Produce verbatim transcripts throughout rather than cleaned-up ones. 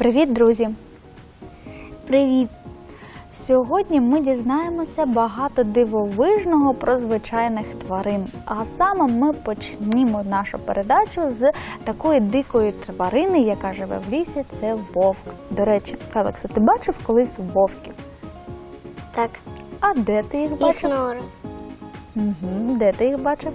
Привіт, друзі! Привіт! Сьогодні ми дізнаємося багато дивовижного про звичайних тварин. А саме ми почнемо нашу передачу з такої дикої тварини, яка живе в лісі – це вовк. До речі, Феліксе, ти бачив колись вовків? Так. А де ти їх бачив? Их норы. Угу. Де ти їх бачив?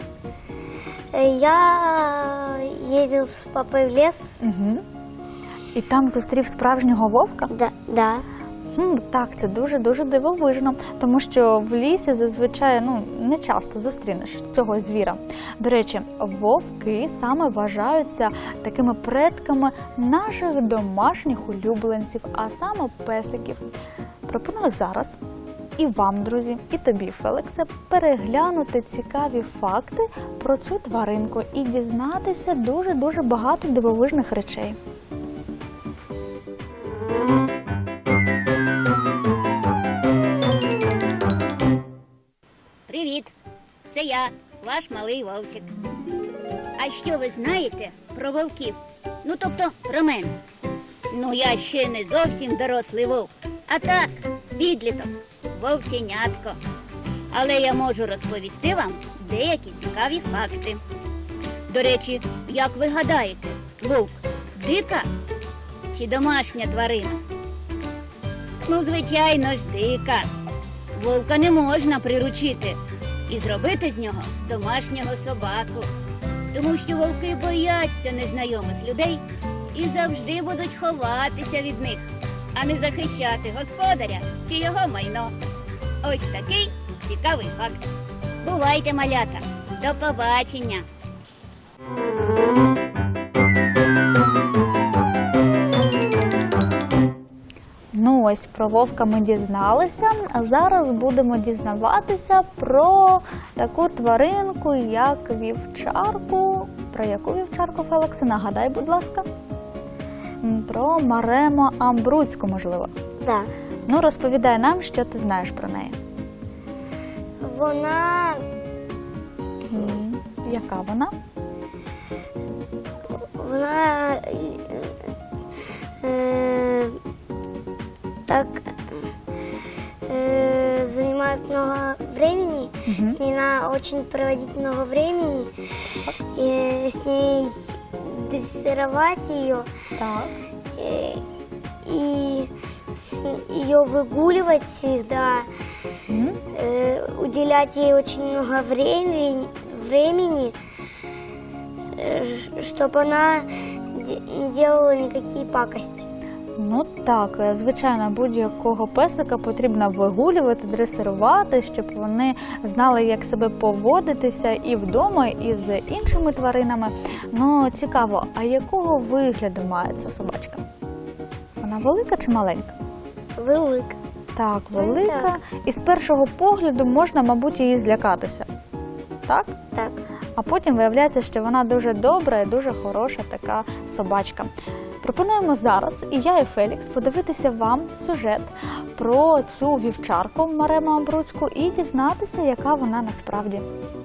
Я ездил с папой в лес. Угу. І там зустрів справжнього вовка? Да, да. Хм, так, це дуже-дуже дивовижно, тому що в лісі зазвичай ну, не часто зустрінеш цього звіра. До речі, вовки саме вважаються такими предками наших домашніх улюбленців, а саме песиків. Пропоную зараз і вам, друзі, і тобі, Феліксе, переглянути цікаві факти про цю тваринку і дізнатися дуже-дуже багато дивовижних речей. Привіт! Це я, ваш малий вовчик. А що ви знаєте про вовків? Ну, тобто, про мене. Ну, я ще не зовсім дорослий вовк, а так, підліток, вовченятко. Але я можу розповісти вам деякі цікаві факти. До речі, як ви гадаєте, вовк дика чи домашня тварина? Ну, звичайно ж, дика. Вовка не можна приручити і зробити з нього домашнього собаку, тому що вовки бояться незнайомих людей і завжди будуть ховатися від них, а не захищати господаря чи його майно. Ось такий цікавий факт. Бувайте, малята! До побачення! Ну ось, про вовка ми дізналися, а зараз будемо дізнаватися про таку тваринку, як вівчарку. Про яку вівчарку, Феліксе? Нагадай, будь ласка. Про Марему Амбруцьку, можливо. Да. Ну, розповідай нам, що ти знаєш про неї. Вона... М, Яка вона? Вона... э, так... э, занимает много времени. Мгм. С ней надо очень проводить много времени. И с ней дрессировать ее. Так. э, И ее выгуливать всегда. М? Э, уделять ей очень много времени, времени, чтобы она де- не делала никакие пакости. Ну так, звичайно, будь-якого песика потрібно вигулювати, дресирувати, щоб вони знали, як себе поводитися і вдома, і з іншими тваринами. Ну, цікаво, а якого вигляду має ця собачка? Вона велика чи маленька? Велика. Так, велика. Так. І з першого погляду можна, мабуть, її злякатися. Так? Так. А потім виявляється, що вона дуже добра і дуже хороша така собачка. Пропонуємо зараз, і я, і Фелікс, подивитися вам сюжет про цю вівчарку Марему Амбруцьку і дізнатися, яка вона насправді.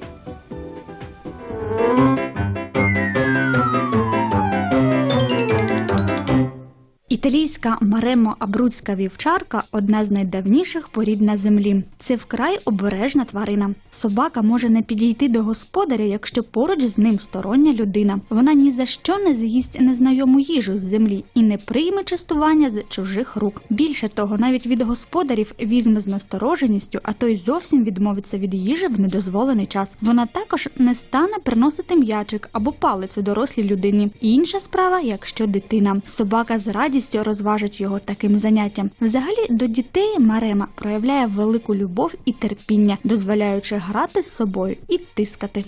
Італійська Маремо Амбруцька вівчарка – одна з найдавніших порід на землі. Це вкрай обережна тварина. Собака може не підійти до господаря, якщо поруч з ним стороння людина. Вона ні за що не з'їсть незнайому їжу з землі і не прийме частування з чужих рук. Більше того, навіть від господарів візьме з настороженістю, а то й зовсім відмовиться від їжі в недозволений час. Вона також не стане приносити м'ячик або палицю дорослій людині. Інша справа, якщо дитина. Собака з радістю розважить його таким заняттям. Взагалі, до дітей Марема проявляє велику любов і терпіння, дозволяючи грати з собою і тискати.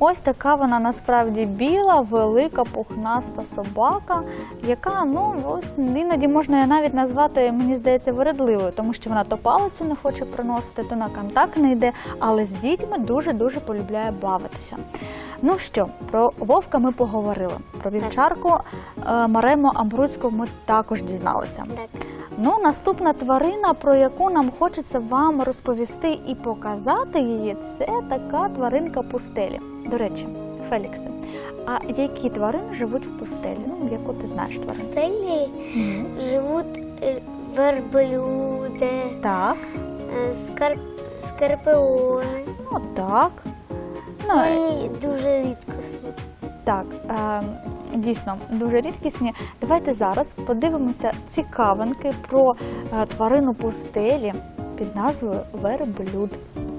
ось така вона насправді біла, велика, пухнаста собака, яка, ну, ось іноді можна її навіть назвати, мені здається, вередливою, тому що вона то палиці не хоче приносити, то на контакт не йде, але з дітьми дуже-дуже полюбляє бавитися. Ну що, про вовка ми поговорили, про вівчарку е, Марему Амбруцьку ми також дізналися. Так. Ну, наступна тварина, про яку нам хочеться вам розповісти і показати її, це така тваринка пустелі. До речі, Феліксе, а які тварини живуть в пустелі? Ну, яку ти знаєш В тварину? пустелі Мгм. живуть е, верблюди, Так, е, скар... скорпіони. ну так. Ну, Вони дуже рідкісні. так, е, дійсно, дуже рідкісні. Давайте зараз подивимося цікавинки про е, тварину пустелі під назвою верблюд.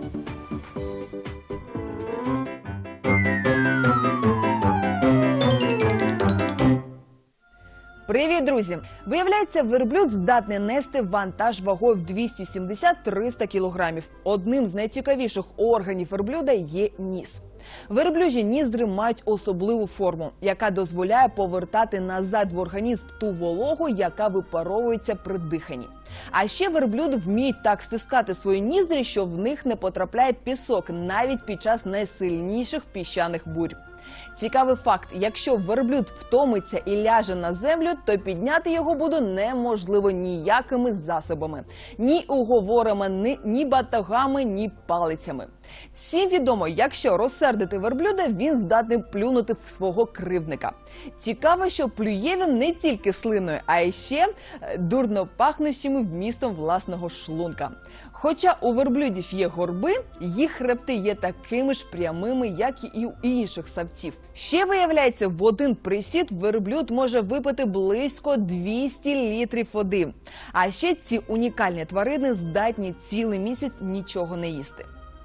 Привіт, друзі! Виявляється, верблюд здатний нести вантаж вагою в двісті сімдесят - триста кілограмів. Одним з найцікавіших органів верблюда є ніс. Верблюжі ніздри мають особливу форму, яка дозволяє повертати назад в організм ту вологу, яка випаровується при диханні. А ще верблюди вміють так стискати свої ніздрі, що в них не потрапляє пісок навіть під час найсильніших піщаних бурь. Цікавий факт, якщо верблюд втомиться і ляже на землю, то підняти його буде неможливо ніякими засобами. Ні уговорами, ні, ні батогами, ні палицями. Всім відомо, якщо розсердити верблюда, він здатний плюнути в свого кривдника. Цікаво, що плює він не тільки слиною, а й ще дурно пахнущими вмістом власного шлунка. Хоча у верблюдів є горби, їх хребти є такими ж прямими, як і у інших савців. Ще виявляється, в один присід верблюд може випити близько двісті літрів води. А ще ці унікальні тварини здатні цілий місяць нічого не їсти.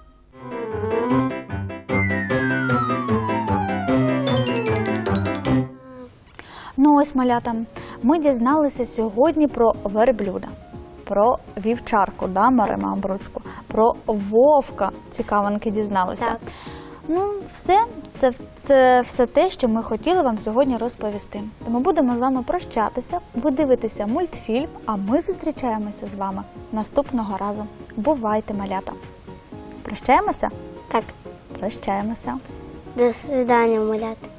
Ну ось, малята, ми дізналися сьогодні про верблюда, про вівчарку, да, Марему Амбруцьку, про вовка, цікавинки дізналися. Так. Ну, все, це, це все те, що ми хотіли вам сьогодні розповісти. Тому будемо з вами прощатися, ви дивитеся мультфільм, а ми зустрічаємося з вами наступного разу. Бувайте, малята! Прощаємося? Так, Прощаємося. до свидання, малята.